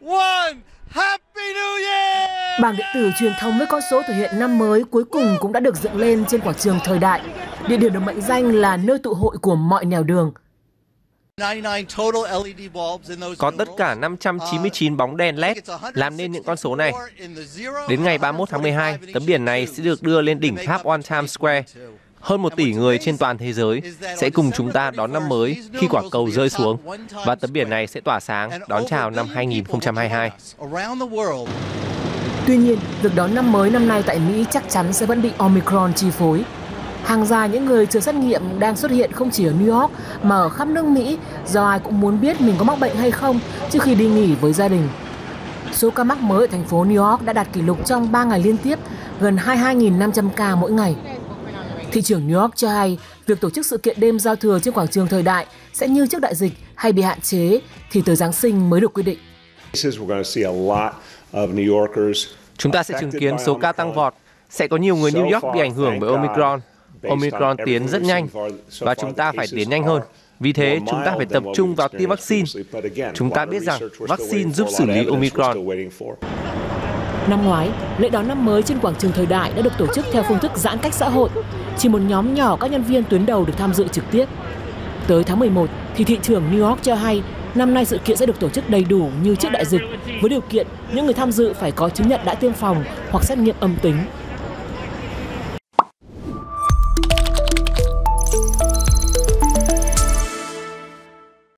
one. Happy New Year! Bảng điện tử truyền thống với con số thể hiện năm mới cuối cùng cũng đã được dựng lên trên quảng trường Thời Đại, địa điểm được mệnh danh là nơi tụ hội của mọi nẻo đường. Có tất cả 599 bóng đèn LED làm nên những con số này. Đến ngày 31 tháng 12, tấm biển này sẽ được đưa lên đỉnh tháp One Times Square. Hơn 1 tỷ người trên toàn thế giới sẽ cùng chúng ta đón năm mới khi quả cầu rơi xuống, và tấm biển này sẽ tỏa sáng đón chào năm 2022. Tuy nhiên, việc đón năm mới năm nay tại Mỹ chắc chắn sẽ vẫn bị Omicron chi phối. Hàng dài những người chưa xét nghiệm đang xuất hiện không chỉ ở New York mà ở khắp nước Mỹ, do ai cũng muốn biết mình có mắc bệnh hay không trước khi đi nghỉ với gia đình. Số ca mắc mới ở thành phố New York đã đạt kỷ lục trong 3 ngày liên tiếp, gần 22.500 ca mỗi ngày. Thị trưởng New York cho hay việc tổ chức sự kiện đêm giao thừa trên quảng trường Thời Đại sẽ như trước đại dịch hay bị hạn chế thì tới Giáng sinh mới được quyết định. Chúng ta sẽ chứng kiến số ca tăng vọt. Sẽ có nhiều người New York bị ảnh hưởng bởi Omicron. Omicron tiến rất nhanh và chúng ta phải tiến nhanh hơn. Vì thế, chúng ta phải tập trung vào tiêm vaccine. Chúng ta biết rằng vaccine giúp xử lý Omicron. Năm ngoái, lễ đón năm mới trên quảng trường Thời Đại đã được tổ chức theo phương thức giãn cách xã hội. Chỉ một nhóm nhỏ các nhân viên tuyến đầu được tham dự trực tiếp. Tới tháng 11, thì thị trưởng New York cho hay năm nay sự kiện sẽ được tổ chức đầy đủ như trước đại dịch, với điều kiện những người tham dự phải có chứng nhận đã tiêm phòng hoặc xét nghiệm âm tính.